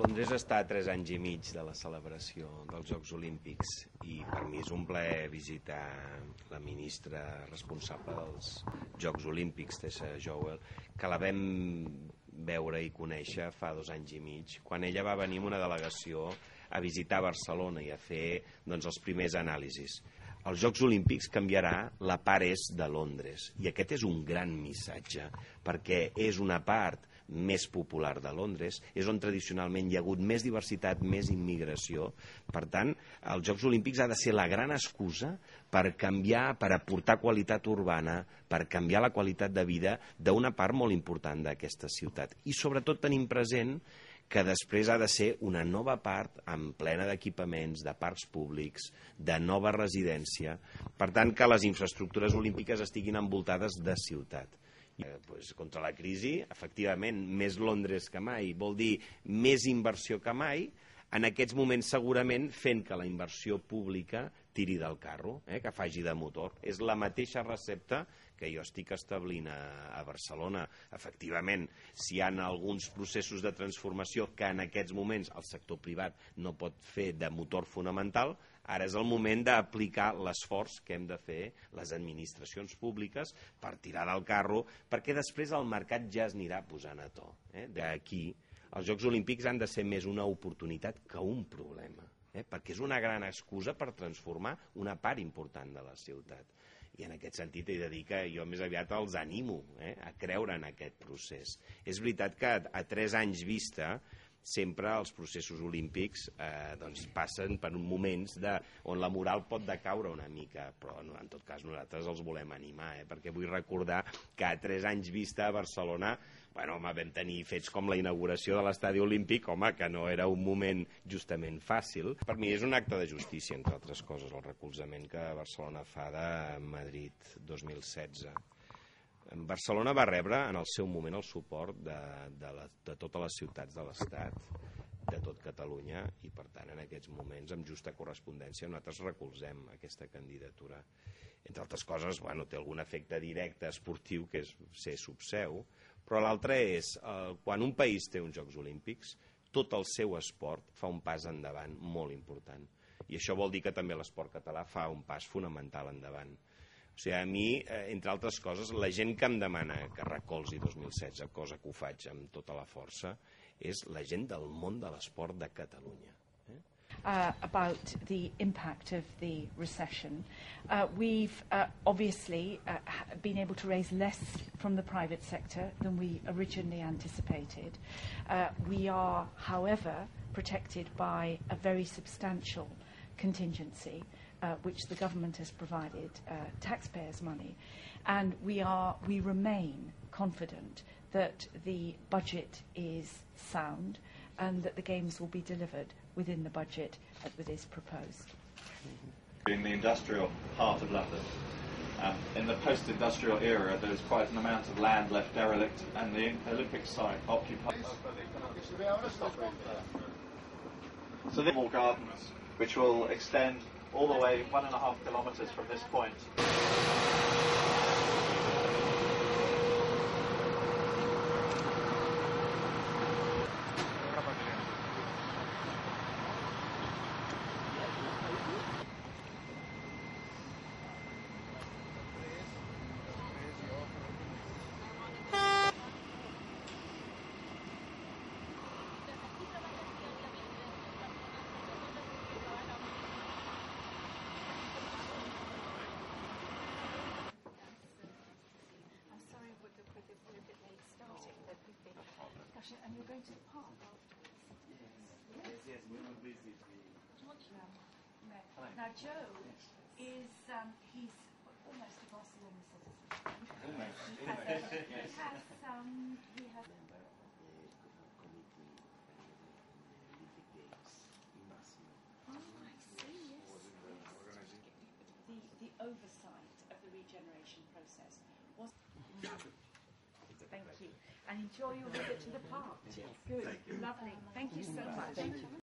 Londres està a 3 anys i mig de la celebració dels Jocs Olímpics i per mi és un plaer visitar la ministra responsable dels Jocs Olímpics, Tessa Jowell, que la vam veure i conèixer fa 2 anys i mig, quan ella va venir amb una delegació a visitar Barcelona i a fer els primers anàlisis. Els Jocs Olímpics canviarà la part est de Londres i aquest és un gran missatge perquè és una part més popular de Londres, és on tradicionalment hi ha hagut més diversitat, més immigració. Per tant, els Jocs Olímpics ha de ser la gran excusa per canviar, per aportar qualitat urbana, per canviar la qualitat de vida d'una part molt important d'aquesta ciutat. I sobretot tenim present que després ha de ser una nova part amb plena d'equipaments, de parcs públics, de nova residència, per tant que les infraestructures olímpiques estiguin envoltades de ciutat. Contra la crisi, efectivament, més Londres que mai, vol dir més inversió que mai, en aquests moments segurament fent que la inversió pública tiri del carro, que faci de motor. És la mateixa recepta que jo estic establint a Barcelona. Efectivament, si hi ha alguns processos de transformació que en aquests moments el sector privat no pot fer de motor fonamental, ara és el moment d'aplicar l'esforç que hem de fer les administracions públiques per tirar del carro, perquè després el mercat ja es anirà posant a to. D'aquí, els Jocs Olímpics han de ser més una oportunitat que un problema, perquè és una gran excusa per transformar una part important de la ciutat. I en aquest sentit he de dir que jo més aviat els animo a creure en aquest procés. És veritat que a 3 anys vista sempre els processos olímpics passen per moments on la moral pot decaure una mica, però en tot cas nosaltres els volem animar, perquè vull recordar que a 3 anys vista a Barcelona vam tenir fets com la inauguració de l'estadi olímpic, que no era un moment justament fàcil. Per mi és un acte de justícia, entre altres coses, el recolzament que Barcelona fa de Madrid 2016. Barcelona va rebre en el seu moment el suport de totes les ciutats de l'Estat, de tot Catalunya, i per tant en aquests moments, amb justa correspondència, nosaltres recolzem aquesta candidatura. Entre altres coses, té algun efecte directe esportiu, que és ser subseu, però l'altre és, quan un país té uns Jocs Olímpics, tot el seu esport fa un pas endavant molt important. I això vol dir que també l'esport català fa un pas fonamental endavant. O sigui, a mi, entre altres coses, la gent que em demana que recolzi 2016, cosa que ho faig amb tota la força, és la gent del món de l'esport de Catalunya. About the impact of the recession. We've obviously been able to raise less from the private sector than we originally anticipated. We are, however, protected by a very substantial contingency which the government has provided taxpayers' money, and we remain confident that the budget is sound and that the Games will be delivered within the budget that is proposed. In the industrial heart of London, in the post-industrial era, there's quite an amount of land left derelict, and the Olympic site occupies. So the gardens, which will extend all the way 1.5 kilometres from this point. And you're going to the park afterwards? Yes, we will visit. Now, Joe is, he's almost a Barcelona citizen. He has Oh, I see, yes. The oversight of the regeneration process was... Thank you. And enjoy your visit to the park. Good. Lovely. Thank you so much.